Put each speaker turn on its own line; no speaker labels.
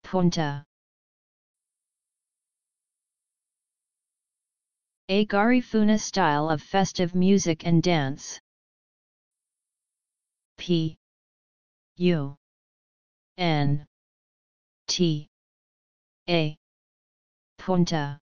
punta. A Garifuna style of festive music and dance. P U N T A punta.